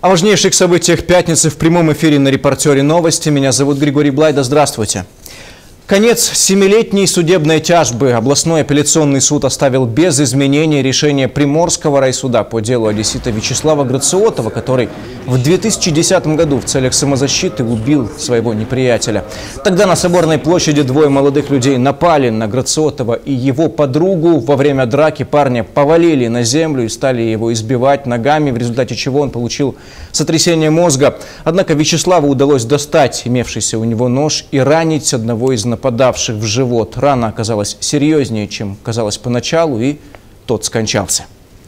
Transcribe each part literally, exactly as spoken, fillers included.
О важнейших событиях пятницы в прямом эфире на «Репортере новости». Меня зовут Григорий Блайда. Здравствуйте. Конец семилетней судебной тяжбы. Областной апелляционный суд оставил без изменений решение Приморского райсуда по делу одессита Вячеслава Грациотова, который в две тысячи десятом году в целях самозащиты убил своего неприятеля. Тогда на Соборной площади двое молодых людей напали на Грациотова и его подругу. Во время драки парня повалили на землю и стали его избивать ногами, в результате чего он получил сотрясение мозга. Однако Вячеславу удалось достать имевшийся у него нож и ранить одного из нападавших в живот. Рана оказалась серьезнее, чем казалось поначалу, и тот скончался.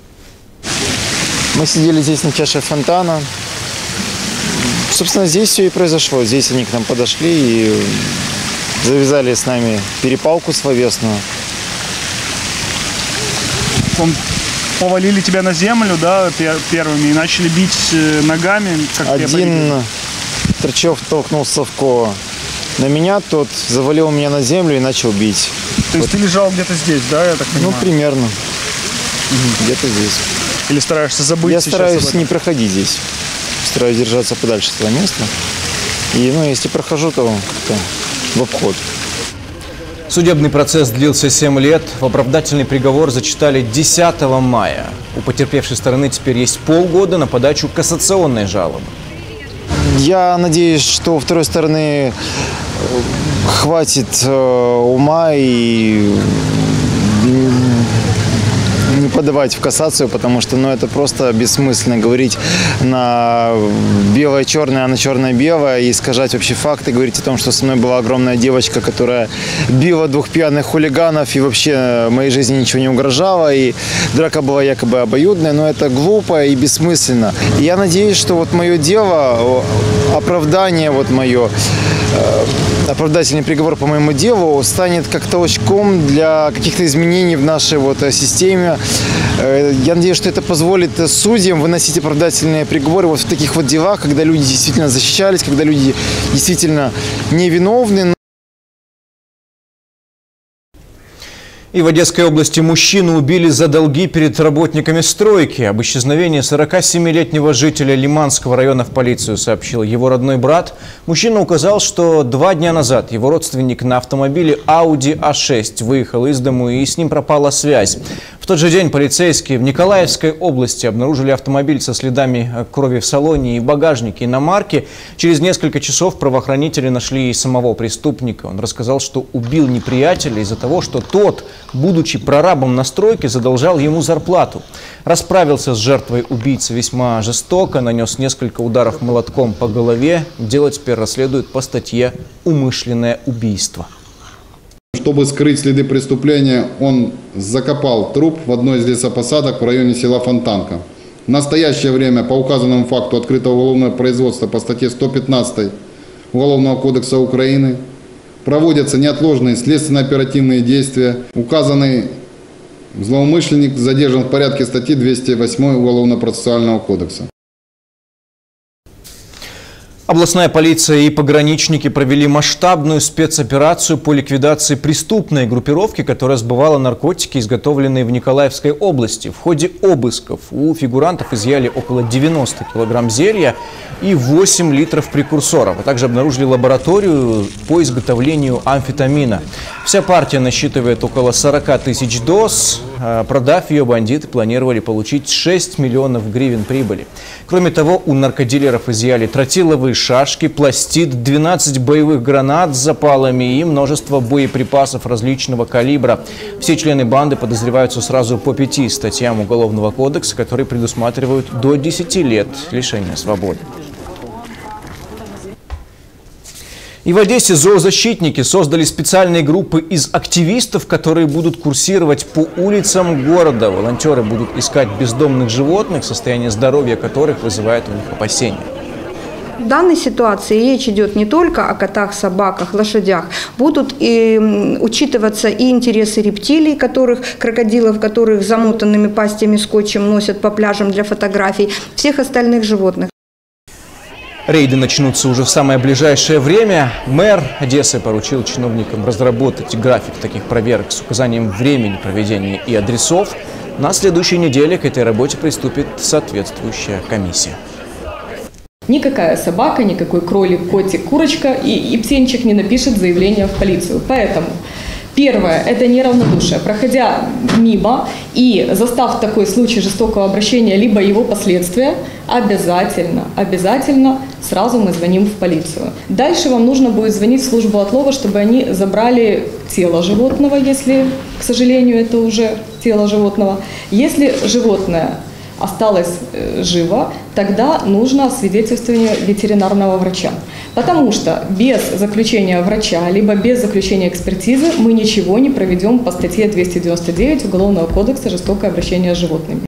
Мы сидели здесь на чаше фонтана. Собственно, здесь все и произошло. Здесь они к нам подошли и завязали с нами перепалку словесную. Он повалили тебя на землю, да, первыми, и начали бить ногами. Как Один Торчев толкнулся в ко на меня, тот завалил меня на землю и начал бить. То есть вот. Ты лежал где-то здесь, да, я так понимаю? Ну, примерно. Угу. Где-то здесь. Или стараешься забыть? Я стараюсь не проходить здесь. Стараюсь держаться подальше с этого места. И, ну, если прохожу, то как-то в обход. Судебный процесс длился семь лет. В оправдательный приговор зачитали десятого мая. У потерпевшей стороны теперь есть полгода на подачу кассационной жалобы. Я надеюсь, что у второй стороны хватит э, ума и не подавать в кассацию, потому что ну, это просто бессмысленно говорить на белое-черное, а на черное-белое и искажать вообще факты, говорить о том, что со мной была огромная девочка, которая била двух пьяных хулиганов и вообще моей жизни ничего не угрожало, и драка была якобы обоюдная, но это глупо и бессмысленно. И я надеюсь, что вот мое дело, оправдание вот мое, оправдательный приговор по моему делу станет как толчком для каких-то изменений в нашей вот системе. Я надеюсь, что это позволит судьям выносить оправдательные приговоры вот в таких вот делах, когда люди действительно защищались, когда люди действительно невиновны. И в Одесской области мужчину убили за долги перед работниками стройки. Об исчезновении сорокасемилетнего жителя Лиманского района в полицию сообщил его родной брат. Мужчина указал, что два дня назад его родственник на автомобиле Audi а шесть выехал из дому и с ним пропала связь. В тот же день полицейские в Николаевской области обнаружили автомобиль со следами крови в салоне и багажнике иномарки. Через несколько часов правоохранители нашли и самого преступника. Он рассказал, что убил неприятеля из-за того, что тот, будучи прорабом на стройке, задолжал ему зарплату. Расправился с жертвой убийцы весьма жестоко, нанес несколько ударов молотком по голове. Дело теперь расследуют по статье «Умышленное убийство». Чтобы скрыть следы преступления, он закопал труп в одной из лесопосадок в районе села Фонтанка. В настоящее время по указанному факту открыто уголовное производство по статье сто пятнадцать Уголовного кодекса Украины. Проводятся неотложные следственно-оперативные действия. Указанный злоумышленник задержан в порядке статьи двести восемь Уголовно-процессуального кодекса. Областная полиция и пограничники провели масштабную спецоперацию по ликвидации преступной группировки, которая сбывала наркотики, изготовленные в Николаевской области. В ходе обысков у фигурантов изъяли около девяноста килограмм зелья и восемь литров прекурсоров, а также обнаружили лабораторию по изготовлению амфетамина. Вся партия насчитывает около сорока тысяч доз. Продав ее, бандиты планировали получить шесть миллионов гривен прибыли. Кроме того, у наркодилеров изъяли тротиловые шашки, пластид, двенадцать боевых гранат с запалами и множество боеприпасов различного калибра. Все члены банды подозреваются сразу по пяти статьям Уголовного кодекса, которые предусматривают до десяти лет лишения свободы. И в Одессе зоозащитники создали специальные группы из активистов, которые будут курсировать по улицам города. Волонтеры будут искать бездомных животных, состояние здоровья которых вызывает у них опасения. В данной ситуации речь идет не только о котах, собаках, лошадях. Будут и, учитываться и интересы рептилий, которых, крокодилов, которых замотанными пастями скотчем носят по пляжам для фотографий, всех остальных животных. Рейды начнутся уже в самое ближайшее время. Мэр Одессы поручил чиновникам разработать график таких проверок с указанием времени проведения и адресов. На следующей неделе к этой работе приступит соответствующая комиссия. Никакая собака, никакой кролик, котик, курочка и, и птенчик не напишет заявление в полицию. Поэтому первое – это неравнодушие. Проходя мимо и застав такой случай жестокого обращения, либо его последствия, обязательно, обязательно сразу мы звоним в полицию. Дальше вам нужно будет звонить в службу отлова, чтобы они забрали тело животного, если, к сожалению, это уже тело животного. Если животное осталось живо, тогда нужно свидетельствование ветеринарного врача. Потому что без заключения врача, либо без заключения экспертизы мы ничего не проведем по статье двести девяносто девять Уголовного кодекса «Жестокое обращение с животными».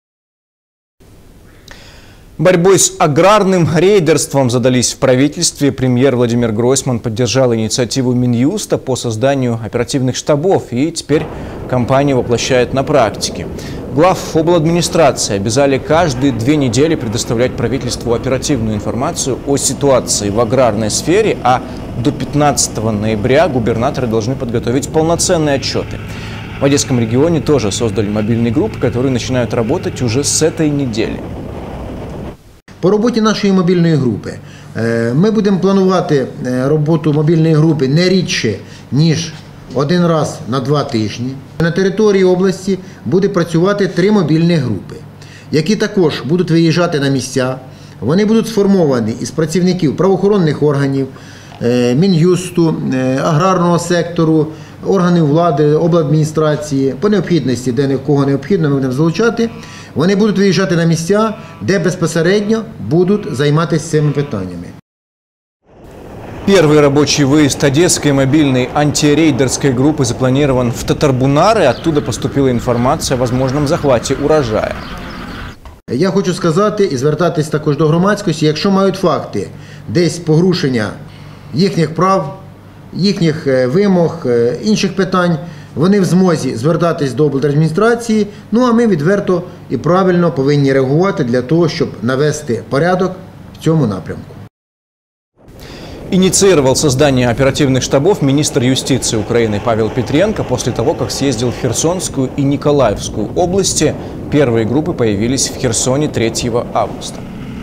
Борьбой с аграрным рейдерством задались в правительстве. Премьер Владимир Гройсман поддержал инициативу Минюста по созданию оперативных штабов, и теперь кампанию воплощает на практике. Глав обладминистрации обязали каждые две недели предоставлять правительству оперативную информацию о ситуации в аграрной сфере, а до пятнадцатого ноября губернаторы должны подготовить полноценные отчеты. В Одесском регионе тоже создали мобильные группы, которые начинают работать уже с этой недели. По роботі нашої мобільної групи ми будемо планувати роботу мобільної групи не рідше, ніж один раз на два тижні. На території області буде працювати три мобільні групи, які також будуть виїжджати на місця. Вони будуть сформовані із працівників правоохоронних органів, Мін'юсту, аграрного сектору, органів влади, обладміністрації. По необхідності, де кого необхідно, ми будемо залучати. Вони будуть виїжджати на місця, де безпосередньо будуть займатися цими питаннями. Первый рабочий выезд Одесской мобильной антирейдерской группы запланирован в Татарбунар, и оттуда поступила информация о возможном захвате урожая. Я хочу сказати і звертатись також до громадськості, якщо мають факти десь порушення їхніх прав, їхніх вимог, інших питань, вони в змозі звертатись до облдержадміністрації, ну а ми відверто і правильно повинні реагувати для того, щоб навести порядок в цьому напрямку. Инициировал создание оперативных штабов министр юстиции Украины Павел Петренко после того, как съездил в Херсонскую и Николаевскую области. Первые группы появились в Херсоне третьего августа.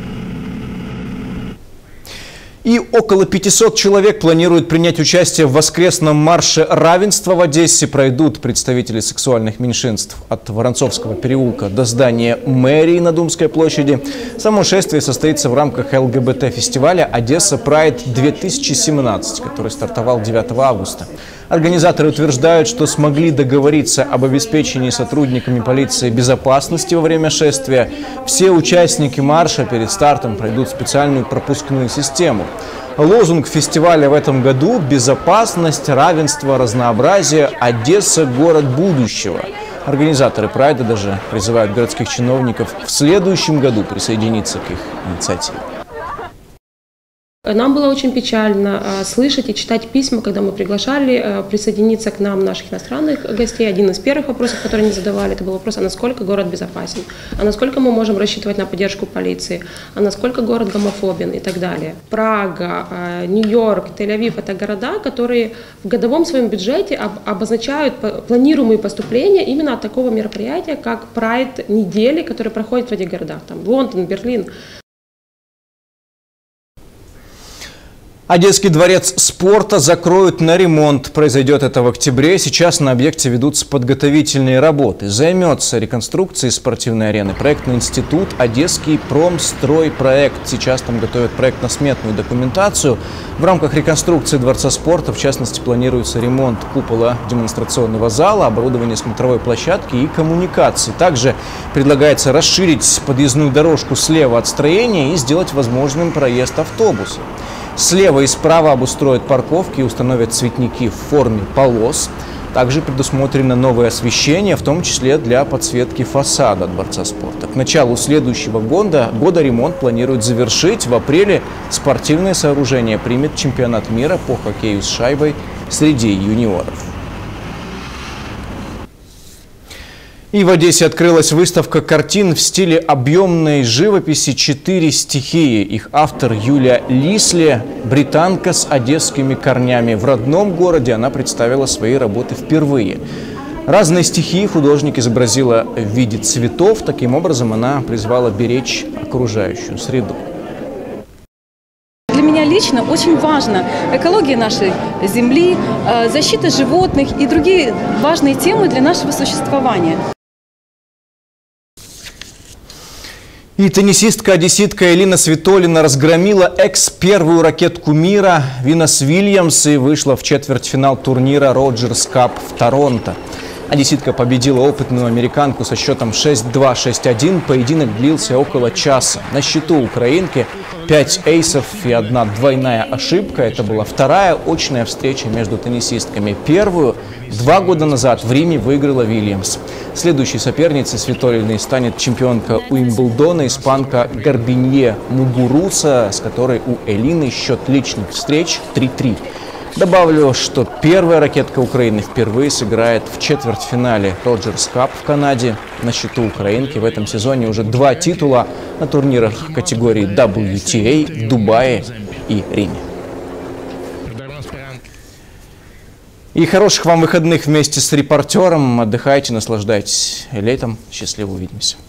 И около пятисот человек планируют принять участие в воскресном марше равенства в Одессе. Пройдут представители сексуальных меньшинств от Воронцовского переулка до здания мэрии на Думской площади. Само шествие состоится в рамках ЛГБТ-фестиваля «Одесса Прайд-две тысячи семнадцать», который стартовал девятого августа. Организаторы утверждают, что смогли договориться об обеспечении сотрудниками полиции безопасности во время шествия. Все участники марша перед стартом пройдут специальную пропускную систему. Лозунг фестиваля в этом году – «Безопасность, равенство, разнообразие. Одесса – город будущего». Организаторы прайда даже призывают городских чиновников в следующем году присоединиться к их инициативе. Нам было очень печально слышать и читать письма, когда мы приглашали присоединиться к нам наших иностранных гостей. Один из первых вопросов, которые они задавали, это был вопрос, а насколько город безопасен, а насколько мы можем рассчитывать на поддержку полиции, а насколько город гомофобен и так далее. Прага, Нью-Йорк, Тель-Авив – это города, которые в годовом своем бюджете обозначают планируемые поступления именно от такого мероприятия, как Прайд недели, который проходит в этих городах, там Лондон, Берлин. Одесский дворец спорта закроют на ремонт. Произойдет это в октябре. Сейчас на объекте ведутся подготовительные работы. Займется реконструкцией спортивной арены проектный институт «Одесский промстройпроект». Сейчас там готовят проектно-сметную документацию. В рамках реконструкции дворца спорта, в частности, планируется ремонт купола демонстрационного зала, оборудование смотровой площадки и коммуникаций. Также предлагается расширить подъездную дорожку слева от строения и сделать возможным проезд автобуса. Слева и справа обустроят парковки и установят цветники в форме полос. Также предусмотрено новое освещение, в том числе для подсветки фасада Дворца спорта. К началу следующего года, года ремонт планируют завершить. В апреле спортивное сооружение примет чемпионат мира по хоккею с шайбой среди юниоров. И в Одессе открылась выставка картин в стиле объемной живописи «Четыре стихии». Их автор Юлия Лисле, британка с одесскими корнями. В родном городе она представила свои работы впервые. Разные стихии художник изобразила в виде цветов. Таким образом, она призвала беречь окружающую среду. лично очень важно. Экология нашей земли, защита животных и другие важные темы для нашего существования. И теннисистка-одесситка Элина Свитолина разгромила экс-первую ракетку мира Винас Вильямс и вышла в четвертьфинал турнира Роджерс Кап в Торонто. Одесситка победила опытную американку со счетом шесть-два, шесть-один. Поединок длился около часа. На счету украинки пять эйсов и одна двойная ошибка. Это была вторая очная встреча между теннисистками. Первую два года назад в Риме выиграла Вильямс. Следующей соперницей Свитолиной станет чемпионка Уимблдона, испанка Гарбинье Мугуруса, с которой у Элины счет личных встреч три-три. Добавлю, что первая ракетка Украины впервые сыграет в четвертьфинале Роджерс Кап в Канаде. На счету украинки в этом сезоне уже два титула на турнирах категории дабл ю ти эй в Дубае и Риме. И хороших вам выходных вместе с репортером. Отдыхайте, наслаждайтесь летом. Счастливо, увидимся.